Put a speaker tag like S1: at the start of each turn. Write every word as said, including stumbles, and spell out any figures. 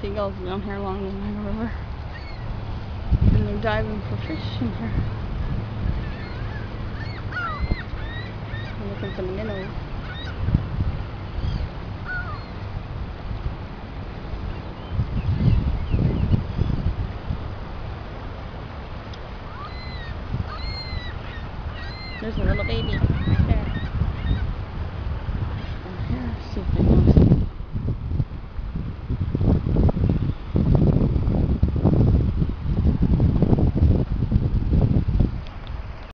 S1: seagulls down here along the Niagara River. And they're diving for fish in here. I'm looking for the minnows. There's a little baby.